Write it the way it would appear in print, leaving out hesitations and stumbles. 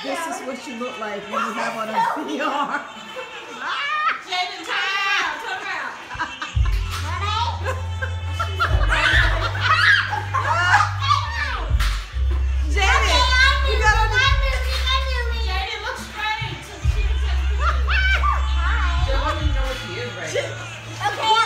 This is what you look like when you have on a VR. Jaden, turn around. Turn around. Jaden, you got on the... Jaden, look straight. So she can take a picture. She don't even know what she is right now. Okay.